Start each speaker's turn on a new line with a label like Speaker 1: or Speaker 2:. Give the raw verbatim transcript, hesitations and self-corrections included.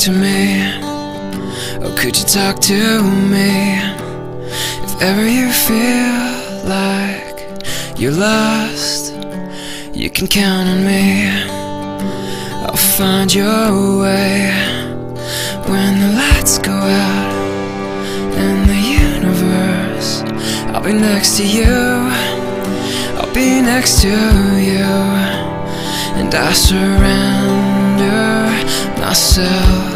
Speaker 1: to me? Oh, could you talk to me? If ever you feel like you're lost, you can count on me. I'll find your way when the lights go out in the universe. I'll be next to you, I'll be next to you, and I surrender myself